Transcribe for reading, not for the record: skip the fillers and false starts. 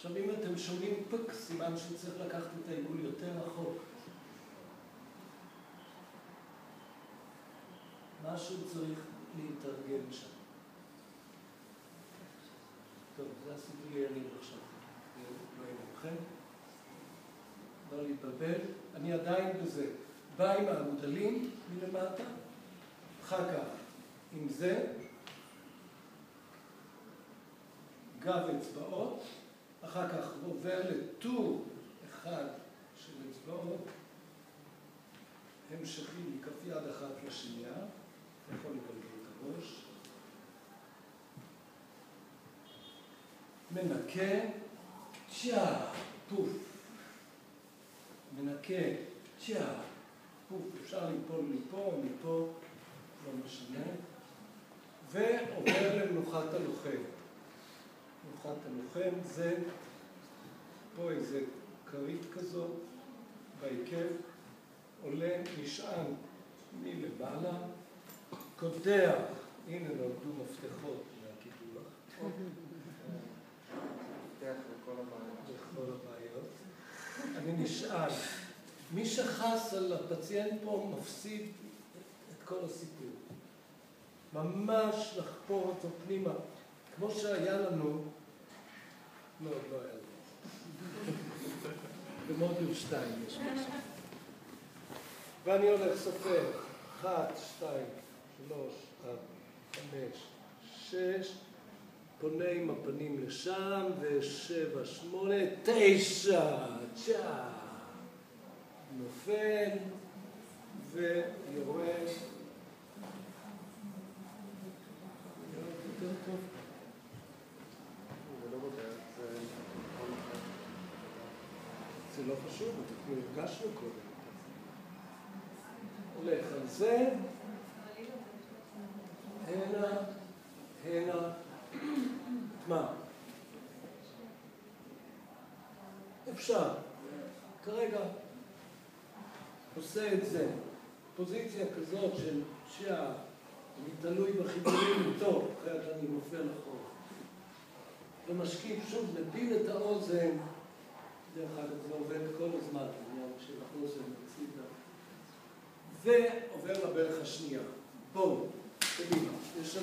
עכשיו אם אתם שומעים פק, סימן שצריך לקחת את העיגול יותר רחוק. משהו צריך להתארגן שם. טוב, זה עשיתי לי אני עכשיו. לא יהיה לכם. לא להתבלבל. אני עדיין בזה. בא עם העמודלים מלמטה, אחר כך עם זה, גב אצבעות, אחר כך עובר לטור אחד של אצבעות, המשכים מכף יד אחת לשנייה, יכול לגלגל את הראש, מנקה, צ'ה, פוף, מנקה, צ'ה, פוף, אפשר ליפול מפה, מפה, לא משנה, ועובר למנוחת הלוחם. מנוחת הלוחם זה פה איזה כרית כזאת, בעיקב, עולה, נשען מלמעלה, קודח, הנה נולדו מפתחות מהקידוח. מפתח לכל הבעיות. לכל הבעיות. אני נשען. מי שחס על הפציינט פה מפסיד את כל הסיפור. ממש לחפור אותו פנימה. כמו שהיה לנו, לא היה לנו. במודול 2 יש משהו. ואני הולך סופר. 1, 2, 3, 4, 5, 6. פונה עם הפנים לשם, ו7, 8, 9, צ'ה. נופל, ויורד. יותר טוב. זה לא בדרך, זה כל אחר. זה לא חשוב, אנחנו הרגשנו קודם. הולך על זה, הנה, הנה, מה? אפשר. כרגע עושה את זה. פוזיציה כזאת של אני תלוי בחיבורים איתו, אחרת אני נופל אחורה. ומשקיף שוב, נביל את האוזן, דרך אגב זה עובד כל הזמן, העניין של האוזן הצידה, ועובר לברך השנייה. בואו, קדימה.